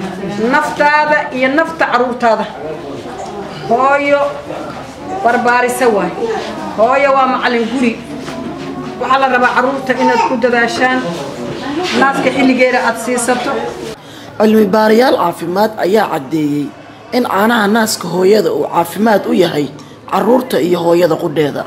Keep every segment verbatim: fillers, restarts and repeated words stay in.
naftaada iyo nafta caruurtaada hooyo barbaarisa waay hooyo waa macallin guri waxa la rabaa caruurta inaad ku dadaashaan naaska xilligeeda aad siisato cilmi baarayaal caafimaad ayaa cadeeyay in caanaha naaska hooyada uu caafimaad u yahay caruurta iyo hooyada qudheeda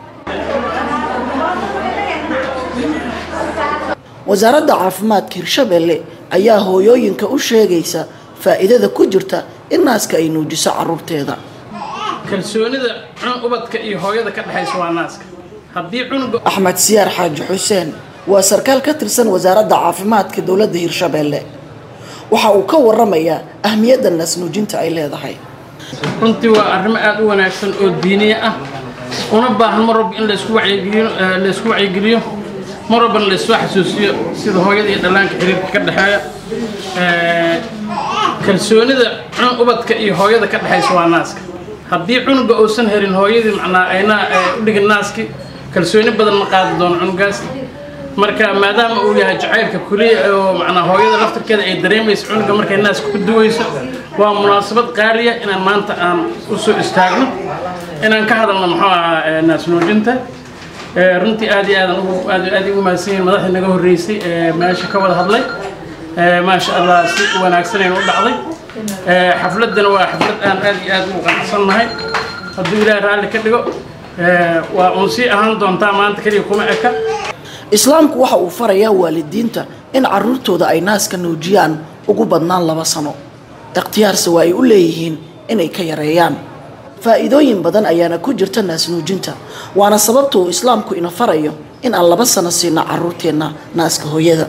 wasaaradda caafimaadka Hirshabelle ayaa hooyooyinka u sheegaysa faa'iidada ku jirta in naaska ay nuujiso caruurteeda kalsoonida ubadka iyo hooyada ka dhaxayso waa naaska hadii cunuga Axmed Siyaar Xaaji Xuseen waa sarkaal ka tirsan wasaaradda caafimaadka dawladda Hirshabelle waxa uu ka waramayaa ahmiyadda naas nuujinta ay leedahay runtii waa arrin aad u wanaagsan oo diiniye ah una baahan mar walba in la isku wacyigeliyo la isku wacyigeliyo mar walba la isku xasuusiyo sida hooyada iyo dhalaanka xiriirka ka dhaxeeya ee kalsoonida ubadka iyo hooyada ka dhaxayso waa naaska hadii cunuga uusan herin hooyadii macnaa ayna u dhigin naaski kalsooni badan ma qaadi doono cunugaas marka maadaama uu yahay jacaylka kuliya oo macnaa hooyada laftirkeeda ay dareemayso cunuga markay naaska ku duwayso waa munaasabad qaaliya inaan maanta aan u soo istaagno inaan ka hadalno maxaa naas nuujinta runtii aad iyo aad aad ugu mahadsanyihiin madaxda naga horeysay ee meesha ka wada hadlay ما شاء الله si wanaagsan ay u dhacday ee xafladana waa xaflad aan aad iyo aad u qanacsanahay hadii ilaahay raali ka dhigo ee waa uu si ahaan doonta maanta kaliya kuma eka islaamku waxa uu farayaa waalidiinta in caruurtooda ay naaska nuujiyaan ugu badnaan laba sano ikhtiyaarsi waa ay u leeyihiin inay ka yareeyaan faa'iidooyin badan ayaana ku jirta naas nuujinta waana sababta uu islaamku ina farayo in aan laba sano siina caruurteena naaska hooyada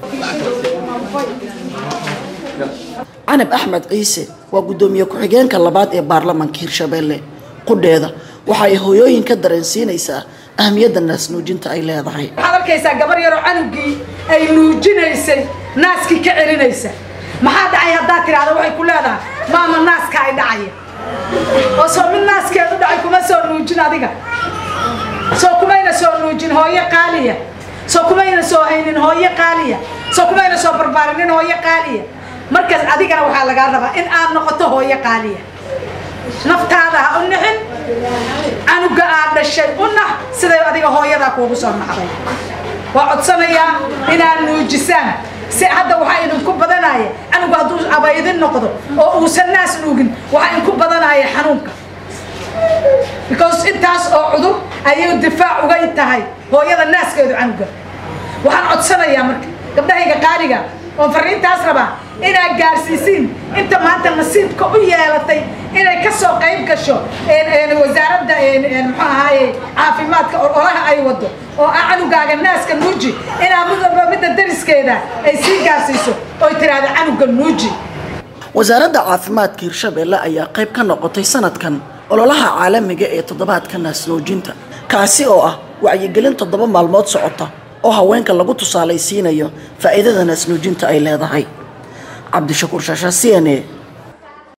Anab Ahmed Ciise waa gudoomiye ku xigeenka labaad ee baarlamaanka Hirshabelle qudheeda waxa ay hooyooyinka dareensiinaysaa ahmiyadda naas nuujinta ay leedahay waxaad arkaysaa gabar yar oo canugii ay nuujinaysay naaskii ka celinaysa maxaa dhacay haddaa tiraahdo waxay ku leedahay maama naaska ay dhacaya oo soo mid naaskeedu dhacay kuma soo nuujin adiga soo kumayna soo nuujin hooyo qaaliya soo kumayna soo haynin hooyo qaaliya soo kumayna soo barbaarin hooyo qaaliya markaas adigana waxa laga rabaa in aad noqoto hooyo qaaliya naftaada ha u nixin anuga aad dhashay u nax sida adiga hooyada kuugu soo naxday waa codsanaya inaad nuujisaan si hadda waxa idinku badanaya anuga hadduu abaydin noqdo oo uusan naas nuugin waxa idinku badanaya xanuunka because intaas oo cudur ayay difaac uga tahay hooyada naaskeedu anuga waxaan codsanaya marka gabdhahayga qaaliga oo fariintaas raba inay gaarsiisiin inta maanta nasiibka u yeelatay inay ka soo qayb gasho ee wasaaradda ee muxuu ahaayay caafimaadka oraha ay wado oo canugaaga naaska nuuji ina mudaba midda dariskeeda ay sii gaarsiiso oo tiraada canuga nuuji wasaaradda caafimaadka Hirshabelle ayaa qayb ka noqotay sanadkan ololaha caalamiga ee toddobaadka naas nuujinta kaasi oo ah wacyigelin toddoba maalmood socota oo haweenka lagu tusaalaysiinayo faa'iidada naas nuujinta ay leedahay Cabdi Shakuur Shaasha C N A